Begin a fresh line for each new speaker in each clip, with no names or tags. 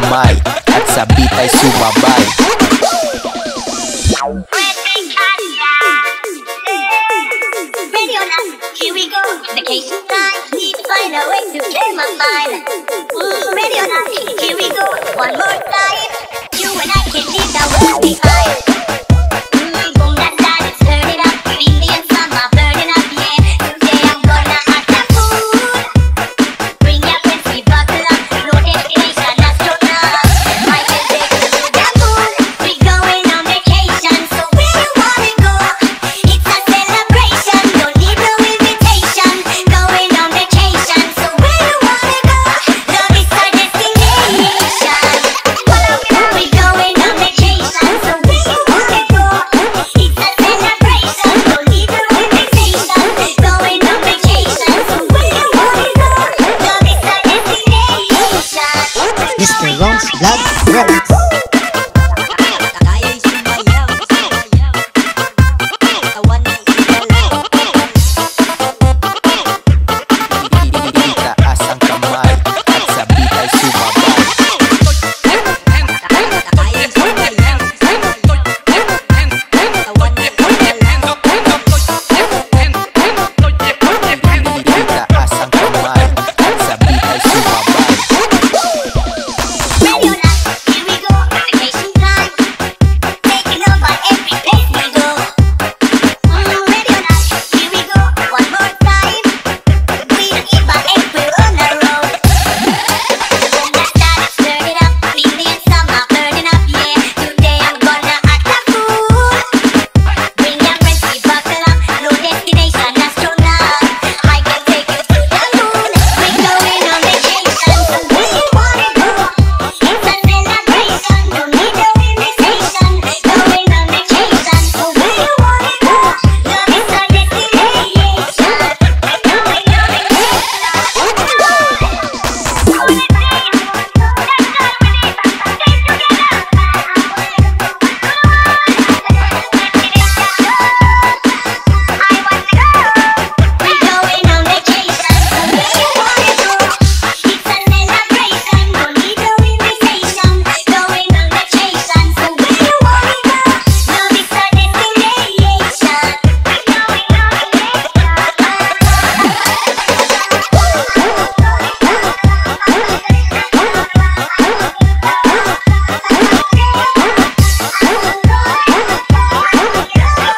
kamay at sabit ay sumabay.
Here we go, vacation time. Need to find a way to clear my mind. Ready or not, here we go, one more time. You and I can leave the world behind. Boom, that time, let's turn it up. Feel the summer burning up, yeah. Today I'm gonna act the fool. Bring your friends, we buckle up. No destination, astronaut. I can take you to the moon. We going on vacation, so where you wanna go? It's a celebration, don't need no invitation. Going on vacation, so where you wanna go? Love is our destination. We going on vacation, so where you wanna go? It's a celebration, don't need no invitation. Going on vacation, so where you wanna go? Love is our destination.
Mr. Ronz Vlog Remix.
Itaas ang kamay at sabit ay sumabay. Itaas ang kamay at sabit ay sumabay.
Ready or not, here we go, vacation time. Taking over every place we go. Ready or not, here we go, one more time. We'll give our April on the road. Boom, that time, let's turn it up. Feel the summer burning up, yeah. Today I'm gonna act the fool. Bring your friends, we buckle up. No destination, astronaut. I can take you to the moon. We're going on vacation, so where you wanna go? It's a celebration, don't need no invitation. Going on vacation, so where you wanna go? Love is our destination. Going on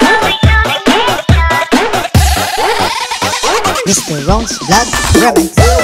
Mr. Ronz Vlog Remix.